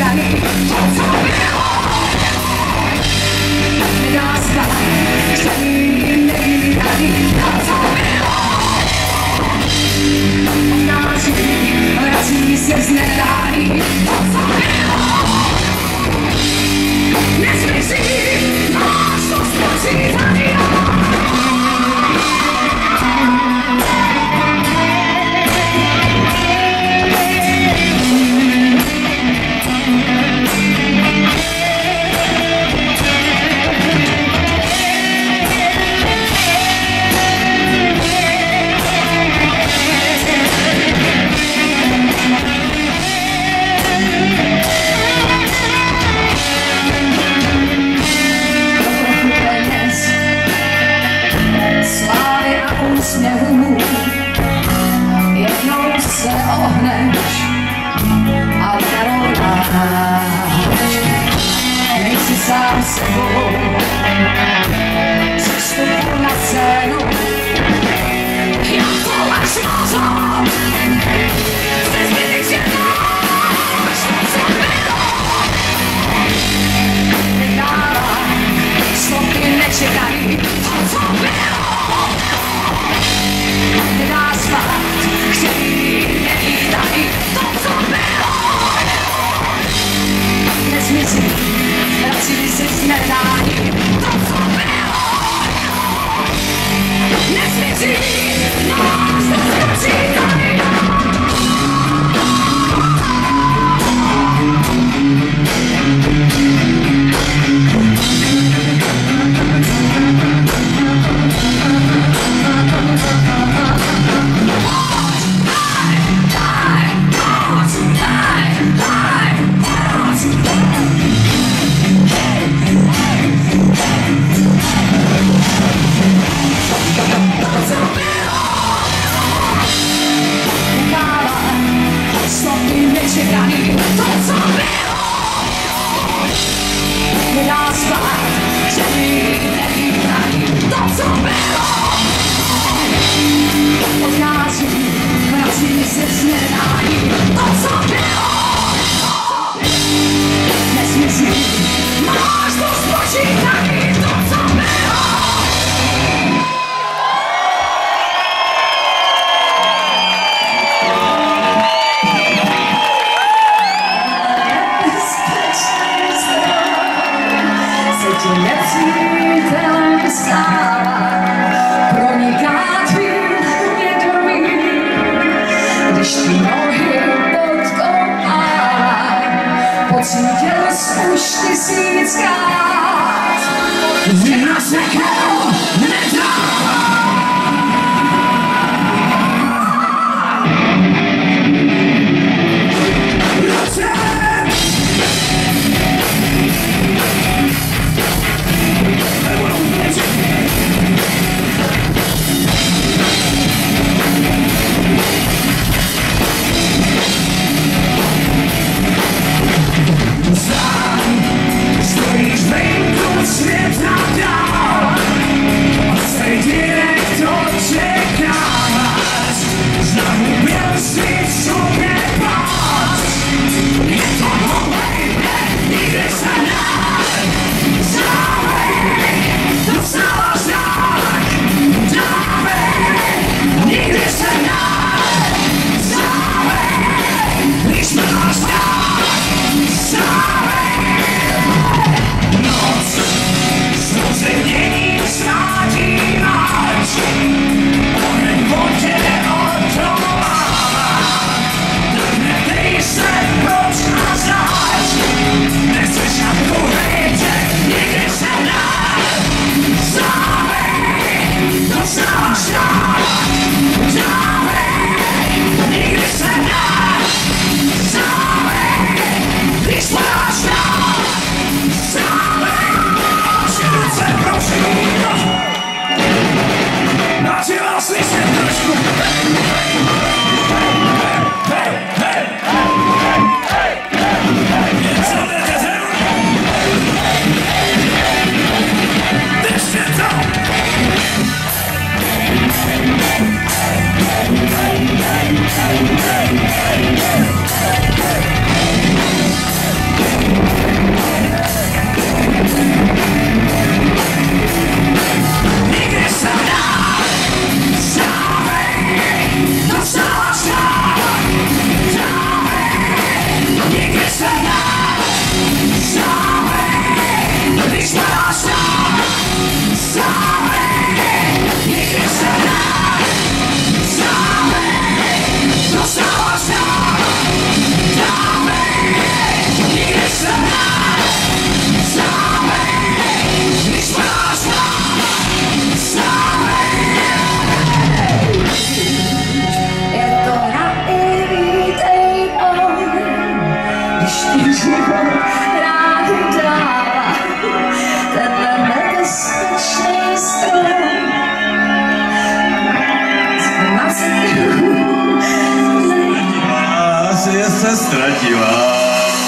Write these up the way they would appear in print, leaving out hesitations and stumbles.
nečekaný, to co bylo. Nedá spát, který nevídaný, to co bylo. Odnáří, vrací se z nedání, to co bylo. Nezmizí, máš to spočítaný. Jednou se ohneš a narovnáš. Nejsi sám sebou, přestupu na scénu. Jak to máš mozok, chceš být jednáš, co bylo. Nedává, sloky nečekaný, to co bylo. Nedá spát, chtějí nevídaný, to co bylo. Nezmizí, vrací se z nedání, to co bylo. Nezmizí, máš to spočítaný. se ztratila.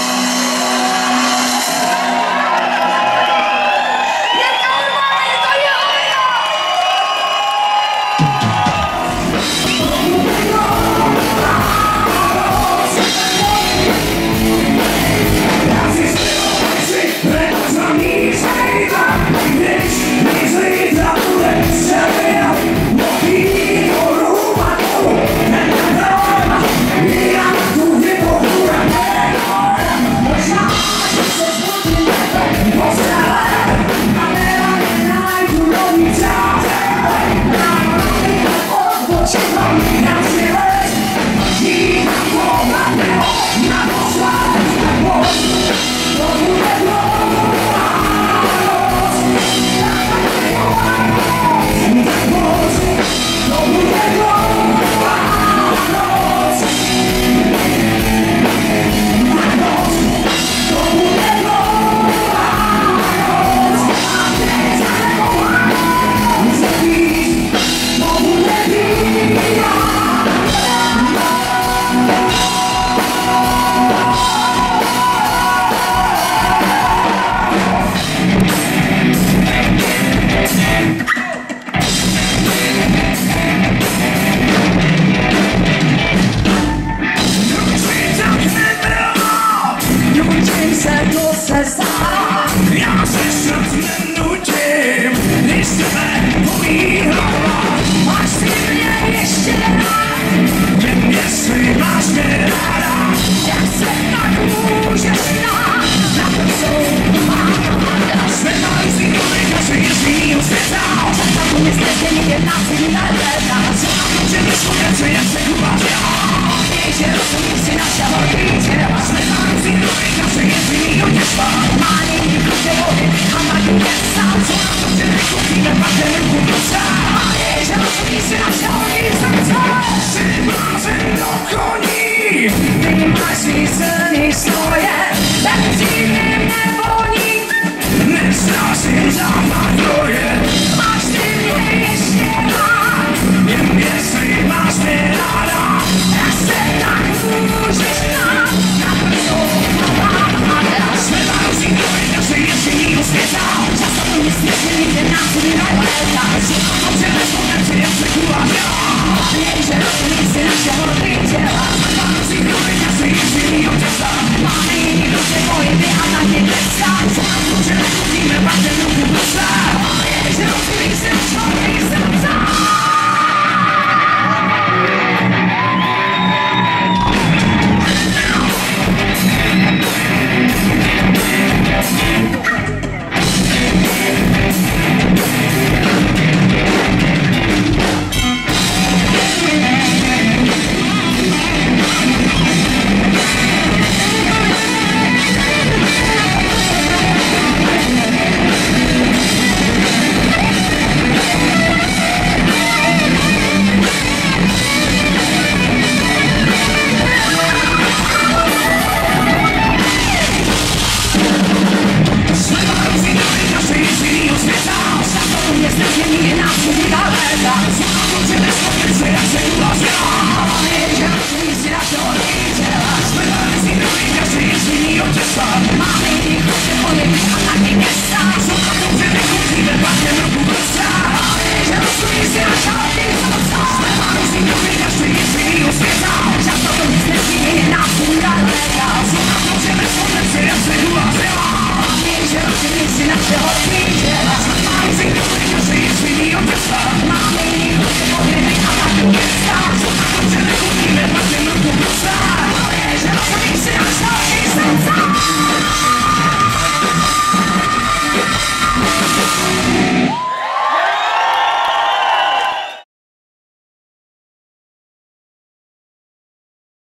Já se snad nenutím, když sebe pomíhala. Máš si mě ještě rád, jen jestli máš mě ráda. Jak se tak můžeš dát, na to jsou máda. Světa různý člověka se jezdí u světa. Často mi zde nikdy nás si nehleda. Co nám může myslet, co jak se uvařila. Víš, že rozumí si našeho rýčela. Světa různý člověka se jezdí u těžba. A mají města, co nám to vždy kupíme, pak ten ruku dostá. A je, že rozumí si našeho srdce. Jsi blázen do koní, ty máš svý silný stroje, ten cítím nevoní. Nesnáším západ doje, máš ty mě ještě rád, jen jestli máš mě ráda. Jak se tak můžeš dát, na prso máda. Jsme varuzí dvojka, se jezdí do světa. Často to myslíš, že nikde nás nehleda. Říkám, že nesmůžem si jak se kuvařila. Je, že rozumí si našeho rýčela. Jsme varuzí dvojka, se jezdí do těsta. Máme jiný do se bojí, my a na ně desta. Říkám, že nekupíme, pak ten ruku dostá. Je, že rozumí si našeho srdce. Jest na ziemi, na ziemi daleka. Słucham, że